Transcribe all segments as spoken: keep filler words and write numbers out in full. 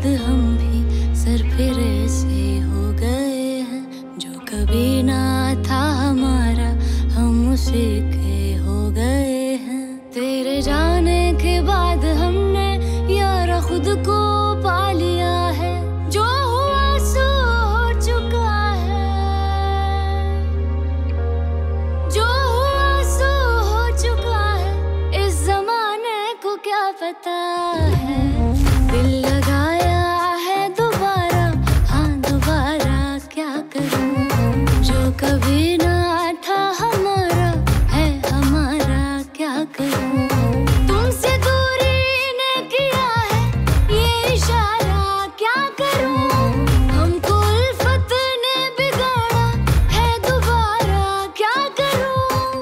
बाद हम भी सर फिर ऐसे हो गए हैं, जो कभी ना था हमारा हम उसी के हो गए हैं। तेरे जाने के बाद हमने यारा खुद को पा लिया है, जो हुआ सो हो चुका है, जो हुआ सो हो चुका है। इस जमाने को क्या पता है, दिल लगाया है दोबारा, हाँ दोबारा क्या करूं, जो कभी ना था हमारा है हमारा क्या करूं। तुमसे दूरी ने किया है ये इशारा, क्या करूं, हमको उल्फत ने बिगाड़ा है दोबारा क्या करूं।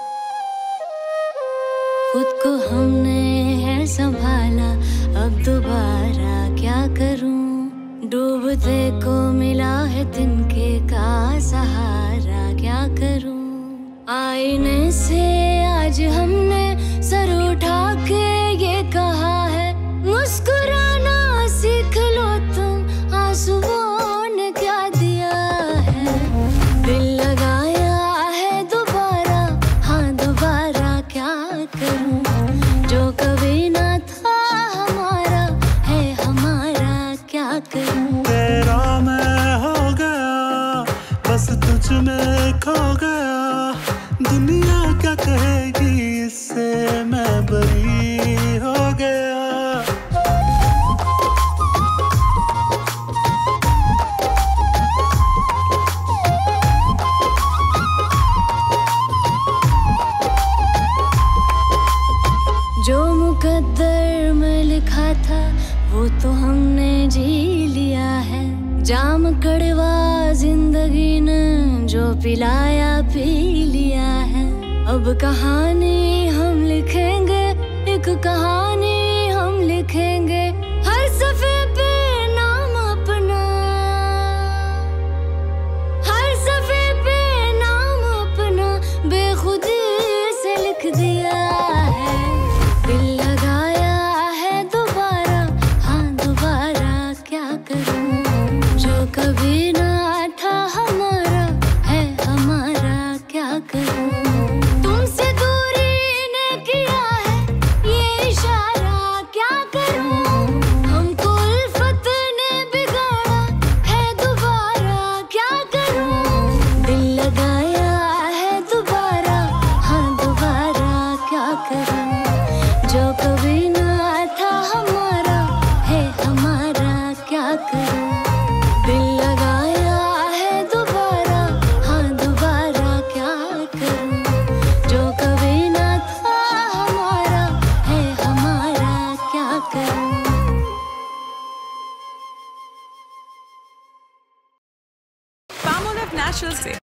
खुद को हमने है संभाला, अब दोबारा क्या करूं। डूबते को मिला है तिनके का सहारा, क्या करूं। आईने से आज हमने सर उठा के ये कहा है, मुस्कुराना सीख लो तुम, आंसुओं ने क्या दिया है। दिल लगाया है दोबारा, हाँ दोबारा क्या करूं, जो कभी ना था हमारा है हमारा क्या करूं। तेरा मैं हो गया, बस तुझ में खो गया, दुनिया क्या कहेगी इससे मैं बरी हो गया। जो मुकद्दर में लिखा था वो तो हमने जी लिया है, जाम कड़वा जिंदगी ने जो पिलाया पी लिया है। अब कहानी हम लिखेंगे, एक कहानी हम लिखेंगे, हर सफ़े पे नाम अपना, हर सफ़े पे नाम अपना बेखुदी से लिख दिया है। दिल लगाया है दोबारा, हाँ दोबारा क्या करूं, जो कभी ना था हमारा है हमारा क्या करूं। तुमसे दूरी ने किया है ये इशारा, क्या करूं, हमको उल्फत ने बिगाड़ा है दोबारा क्या करूं। दिल लगाया है दोबारा, हाँ दोबारा क्या करूं, जो कभी ना था हमारा है हमारा क्या करूं। दिल लगाया है दोबारा, हाँ दोबारा क्या करूं, जो कभी ना था हमारा है हमारा क्या करूं। Palmolive Naturals से